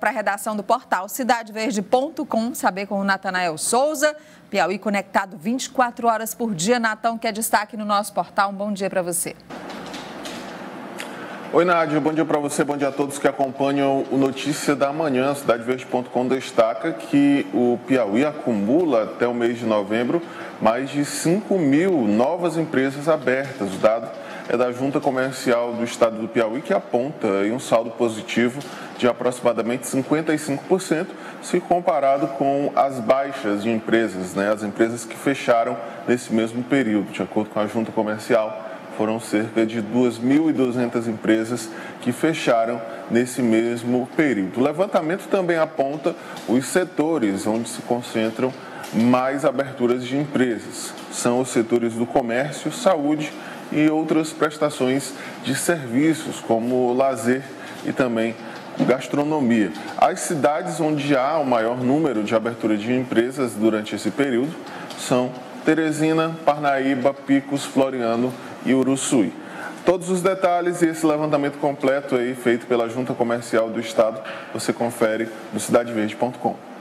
para a redação do portal cidadeverde.com, saber com o Natanael Souza. Piauí conectado 24 horas por dia. Natão, que é destaque no nosso portal. Um bom dia para você. Oi, Nádia. Bom dia para você, bom dia a todos que acompanham o Notícia da Manhã. Cidadeverde.com destaca que o Piauí acumula até o mês de novembro mais de 5 mil novas empresas abertas. O dado é da Junta Comercial do Estado do Piauí, que aponta um saldo positivo de aproximadamente 55%, se comparado com as baixas de empresas, as empresas que fecharam nesse mesmo período. De acordo com a Junta Comercial, foram cerca de 2.200 empresas que fecharam nesse mesmo período. O levantamento também aponta os setores onde se concentram mais aberturas de empresas. São os setores do comércio, saúde e outras prestações de serviços, como lazer e também gastronomia. As cidades onde há o maior número de abertura de empresas durante esse período são Teresina, Parnaíba, Picos, Floriano e Uruçuí. Todos os detalhes e esse levantamento completo aí feito pela Junta Comercial do Estado, você confere no cidadeverde.com.